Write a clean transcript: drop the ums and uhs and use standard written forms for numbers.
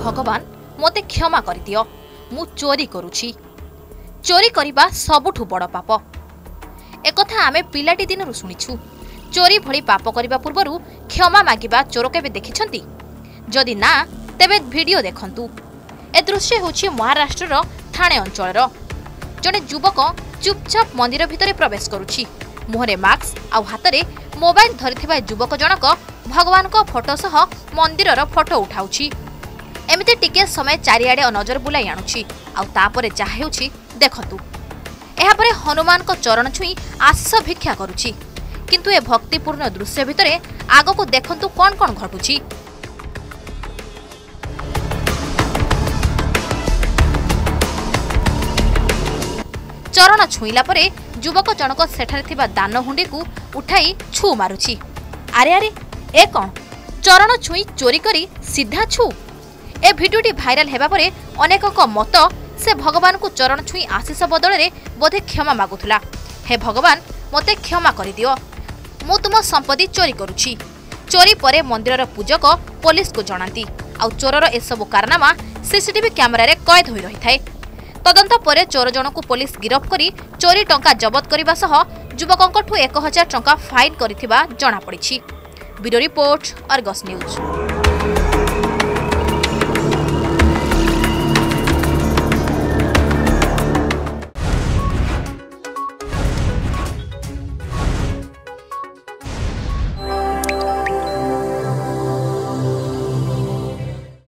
भगवान मोते क्षमा कर दियो मु चोरी करुछि। चोरी करिबा सबुठु बड़ पाप। एकथा आमे पिलाटी दिनरु सुनिछु। चोरी भली पाप करिबा पूर्वरु क्षमा मागिबा चोर केबे देखिछंती? जदि ना तेबे वीडियो देखंतु। ए दृश्य होछि महाराष्ट्रर ठाणे अंचलर। जने युवक चुपचाप मंदिर भितरे प्रवेश करुछि। मुहरे मास्क आ हातरे मोबाइल धरिथिबा युवक जनक भगवान को फोटो सह मंदिरर फोटो उठाउछि। एमिते टिके समय चारिआडे नजर बुलाई आणुछि आ तापरे जा हेउछि देखंतु। एहा परे हनुमान को चरण छुई आशीष भिक्षा करुछि। किंतु ए भक्तिपूर्ण दृश्य भितरे आगको देखंतु कोन कोन घटुछि। चरण छुईला परे युवक जनक सेठारे थिबा दान हुंडी को उठाई छु मारुछि। अरे अरे ए कोन चरण छुई चोरी करी सीधा छु। ए भिडियोटी भाइराल हेबा परे अनेकक मत से भगवान को चरण छुई आशीष बदले बोधे क्षमा मागुथुला। हे भगवान मते क्षमा करि दियो मु तुम संपत्ति चोरी करुछि। चोरी परे मंदिरर पूजक पुलिस को जणांती आ चोरर ए सब कारनामा सीसीटीवी कैमरा रे कैद होई रही थाए। तदंत परे चोर जनकु पुलिस गिरफ करी चोरी टंका जबत करिबा सह युवकंकठु 1000 टंका फाइन करिथिबा जणा पड़िछि। Bureau report Argus news.